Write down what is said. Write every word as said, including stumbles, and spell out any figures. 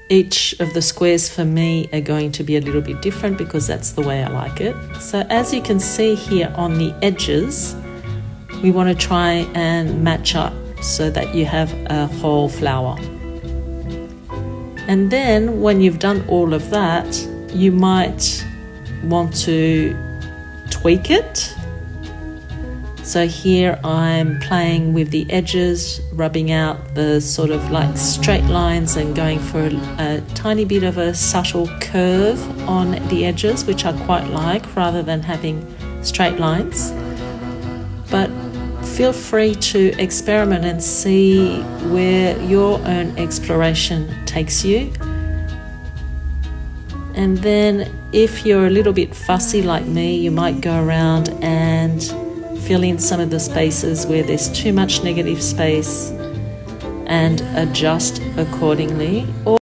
each of the squares for me are going to be a little bit different because that's the way I like it. So as you can see here on the edges, we want to try and match up so that you have a whole flower. And then when you've done all of that, you might want to tweak it. So here I'm playing with the edges, rubbing out the sort of like straight lines and going for a, a tiny bit of a subtle curve on the edges, which I quite like, rather than having straight lines. But feel free to experiment and see where your own exploration takes you. And then if you're a little bit fussy like me, you might go around and fill in some of the spaces where there's too much negative space and adjust accordingly. Or